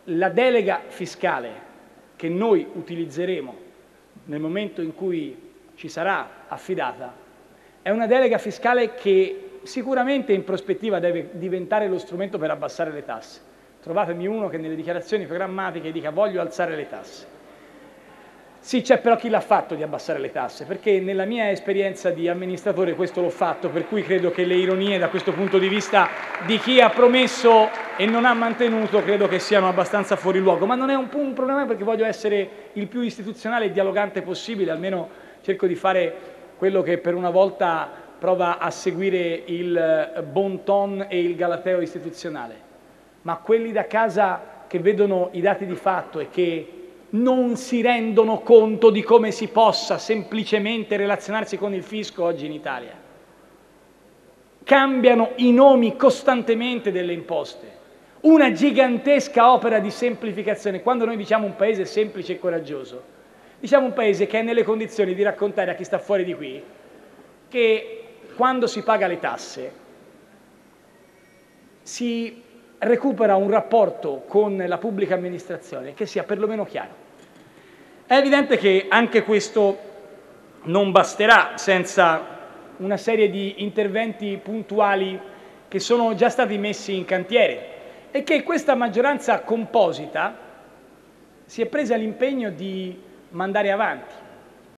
la delega fiscale che noi utilizzeremo nel momento in cui ci sarà affidata è una delega fiscale che sicuramente in prospettiva deve diventare lo strumento per abbassare le tasse. Trovatemi uno che nelle dichiarazioni programmatiche dica voglio alzare le tasse. Sì, c'è però chi l'ha fatto di abbassare le tasse, perché nella mia esperienza di amministratore questo l'ho fatto, per cui credo che le ironie da questo punto di vista di chi ha promesso e non ha mantenuto credo che siano abbastanza fuori luogo, ma non è un problema perché voglio essere il più istituzionale e dialogante possibile, almeno cerco di fare quello che per una volta prova a seguire il bon ton e il galateo istituzionale. Ma quelli da casa che vedono i dati di fatto e che non si rendono conto di come si possa semplicemente relazionarsi con il fisco oggi in Italia. Cambiano i nomi costantemente delle imposte. Una gigantesca opera di semplificazione. Quando noi diciamo un paese semplice e coraggioso, diciamo un paese che è nelle condizioni di raccontare a chi sta fuori di qui che quando si paga le tasse si recupera un rapporto con la pubblica amministrazione che sia perlomeno chiaro. È evidente che anche questo non basterà senza una serie di interventi puntuali che sono già stati messi in cantiere e che questa maggioranza composita si è presa l'impegno di mandare avanti.